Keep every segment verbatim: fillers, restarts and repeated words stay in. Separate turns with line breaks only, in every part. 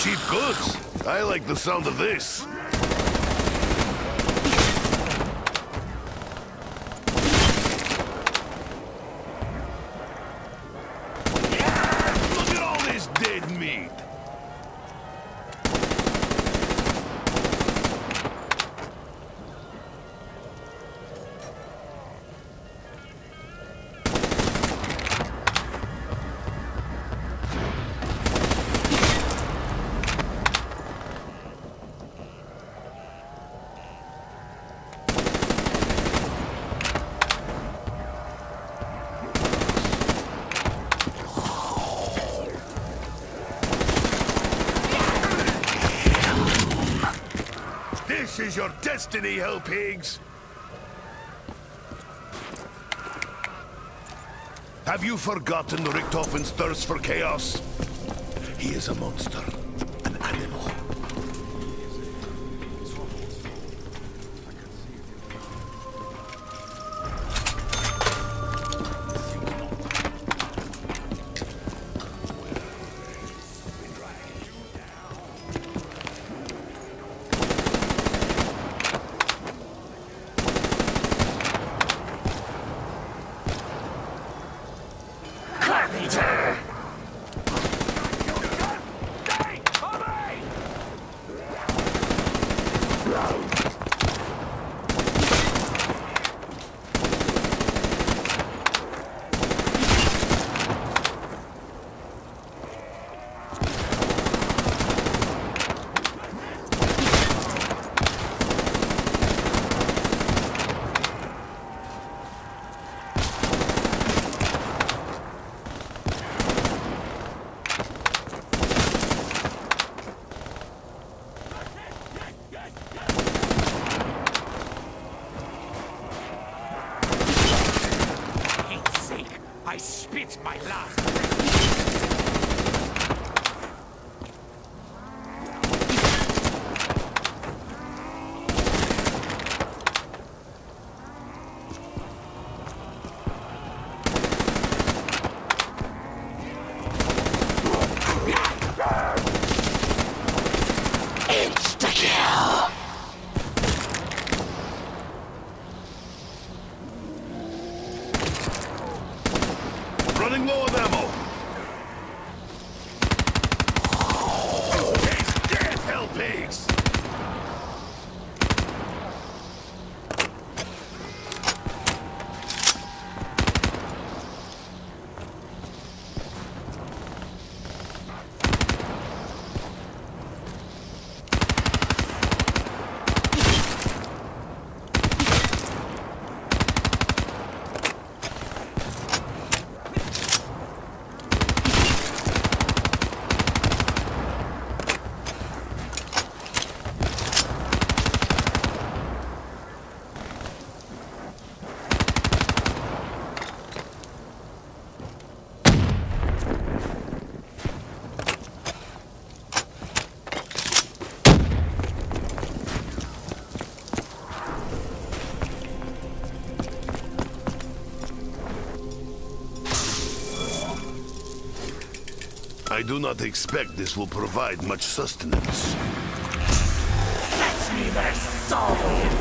cheap goods. I like the sound of this. Yeah! Look at all this dead meat. This is your destiny, hell pigs! Have you forgotten Richtofen's thirst for chaos? He is a monster, an animal.
I spit my last.
Insta-kill!
Running low on ammo. He's dead, hell pigs! I do not expect this will provide much sustenance.
Fetch me their soul!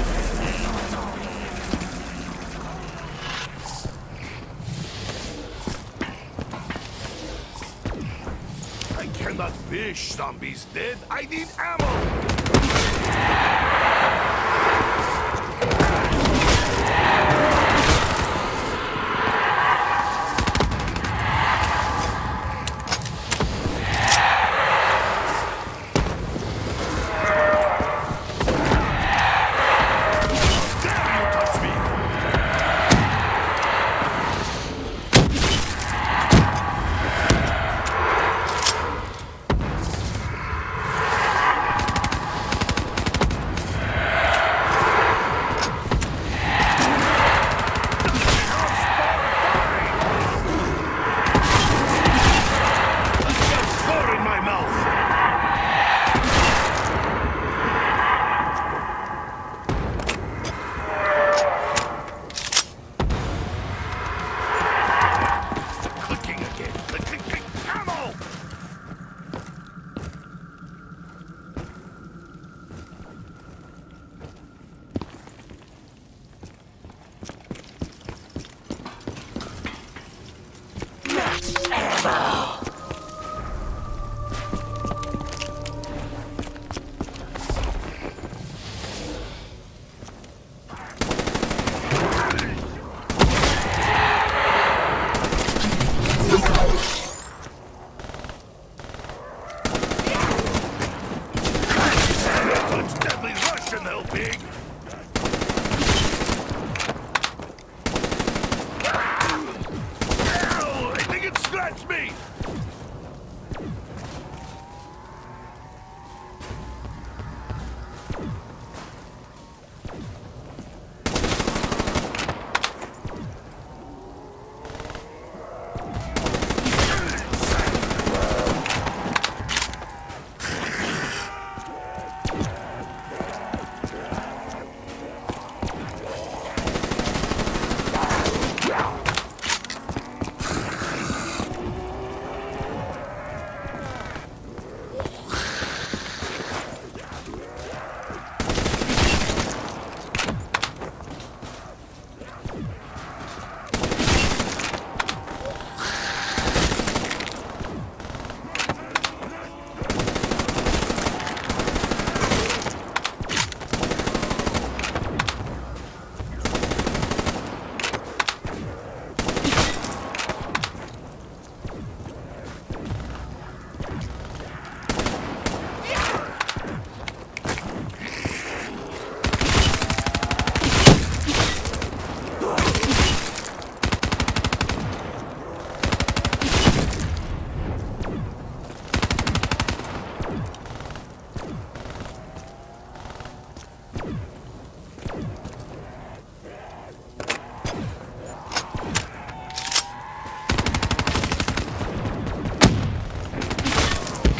I cannot fish zombies dead. I need ammo!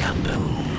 Kaboom.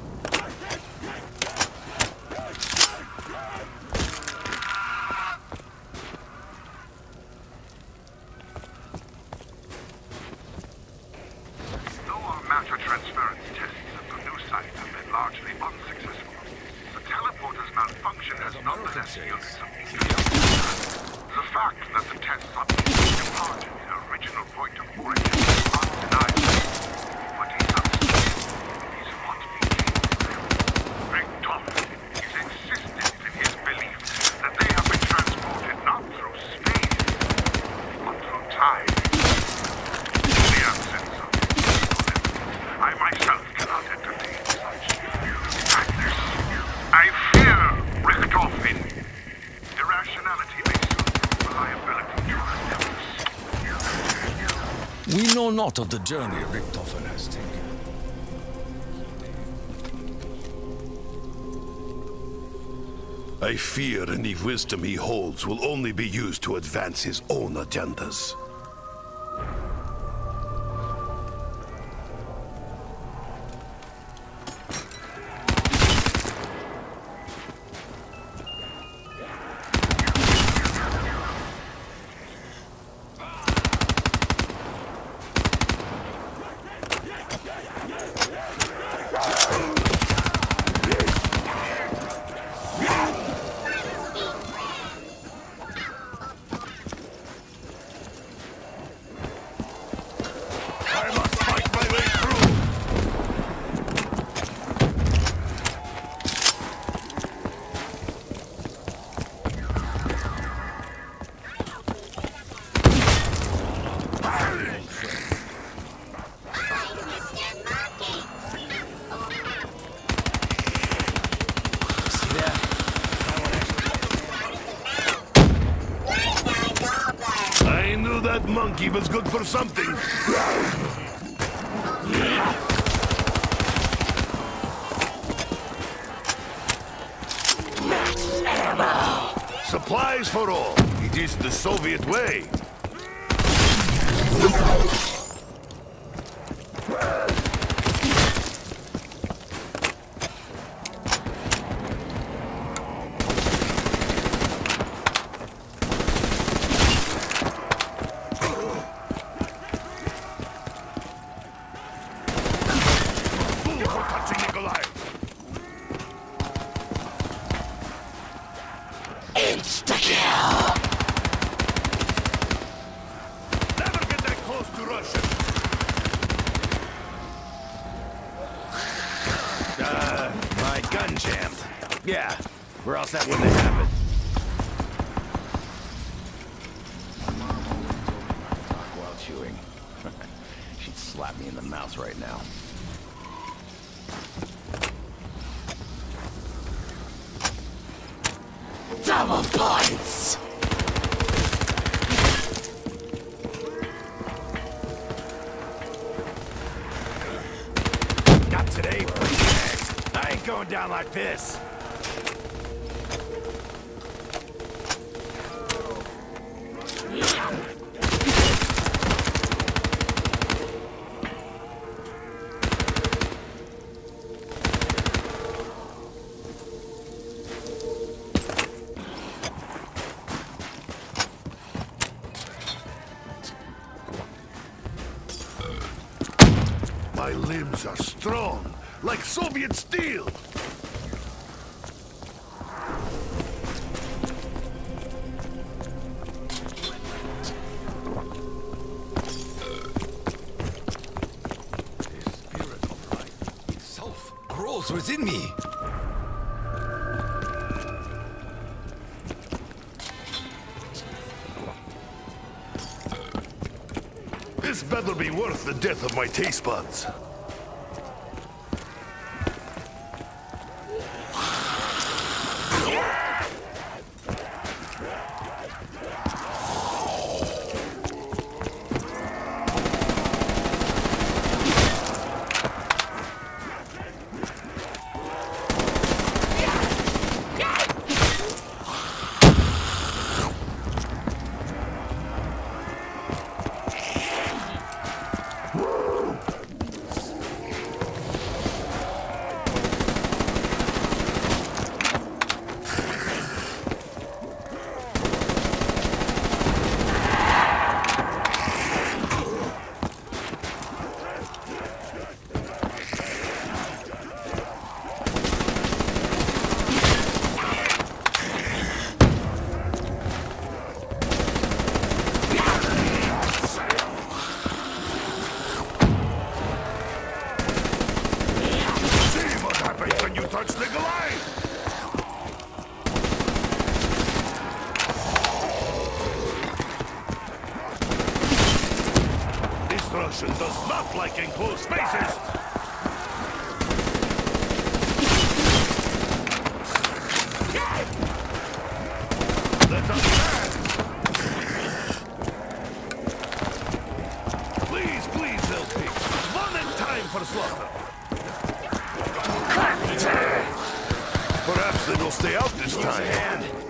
Though our matter transference tests at the new site have been largely unsuccessful, the teleporter's malfunction has nonetheless yielded some interest. The fact that the test subject departed their original point of origin is undeniable, but he substitutes is what became them. Richtoff is insistent in his belief that they have been transported not through space, but through time. In the absence of I myself cannot entertain such madness. I fear Richtoffin. Irrationality may soon prove a liability to our efforts.
We know not of the journey Richtofen has taken.
I fear any wisdom he holds will only be used to advance his own agendas. That monkey was good for something.
Max ammo.
Supplies for all. It is the Soviet way.
Insta-kill!
Never get that close to Russia.
Uh, my gun jammed. Yeah, or else that wouldn't have happened. Talk while chewing. She'd slap me in the mouth right now.
Double points!
Not today, freak. I ain't going down like this.
My limbs are strong, like Soviet steel.
The spirit of life itself grows within me.
This better be worth the death of my taste buds. will stay out this
Use a
time.
hand.